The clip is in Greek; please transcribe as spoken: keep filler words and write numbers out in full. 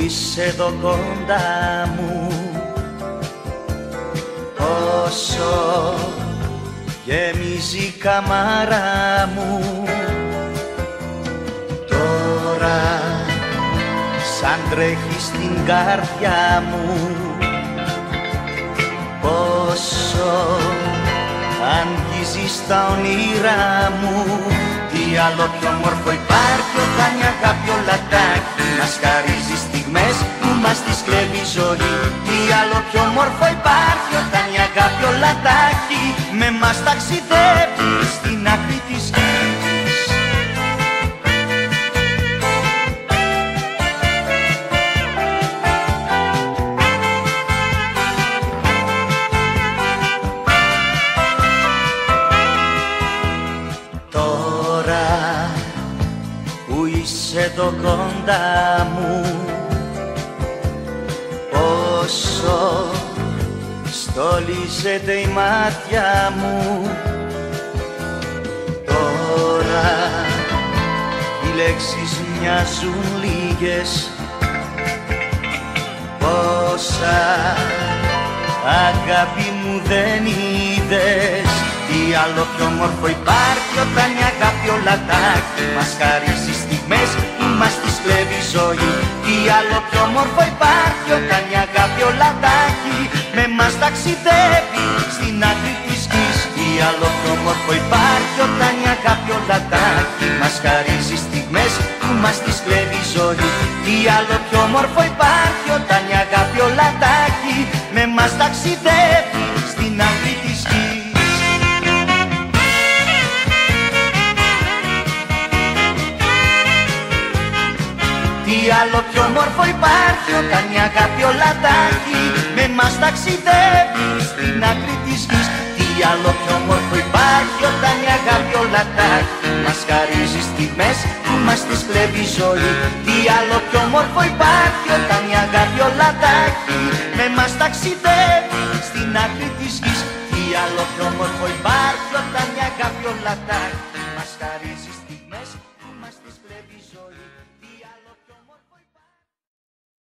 είσαι εδώ κοντά μου, όσο γεμίζει η καμάρα μου. Τώρα σαν τρέχει στην καρδιά μου, πόσο αγγίζεις τα όνειρά μου. Τι άλλο πιο όμορφο υπάρχει όταν η αγάπη όλα τάχει μας χαρίζει στιγμές που μας τις κλέβει η ζωή. Τι άλλο πιο όμορφο υπάρχει όταν η αγάπη όλα τάχει με μας ταξιδεύει στην άκρη της γης. Που είσαι εδώ κοντά μου, όσο στολίζεται η μάτια μου. Τώρα οι λέξεις μοιάζουν λίγες, πόσα αγάπη μου δεν είδες. Τι άλλο πιο όμορφο υπάρχει όταν η αγάπη όλα τάχει μας χαρίζει στιγμές που μας τις κλέβει η ζωή. Τι άλλο πιο όμορφο υπάρχει όταν η αγάπη όλα τάχει με μας ταξιδεύει στην άκρη της γης. Τι άλλο πιο όμορφο υπάρχει όταν η αγάπη όλα τάχει μας χαρίζει στιγμές που μας τις κλέβει η ζωή. Τι άλλο πιο όμορφο υπάρχει όταν η αγάπη όλα τάχει με μας ταξιδεύει στην άκρη της γης. Τι άλλο πιο όμορφο υπάρχει όταν η αγάπη όλα τάχει με μας ταξιδεύει στην άκρη της γης. Τι άλλο πιο όμορφο υπάρχει όταν η αγάπη όλα τάχει μας χαρίζει στιγμές που μας τις κλέβει η ζωή. Τι άλλο πιο όμορφο υπάρχει όταν η αγάπη όλα τάχει με μας ταξιδεύει στην άκρη της γης. Τι άλλο πιο όμορφο υπάρχει όταν η αγάπη όλα τάχει μας χαρίζει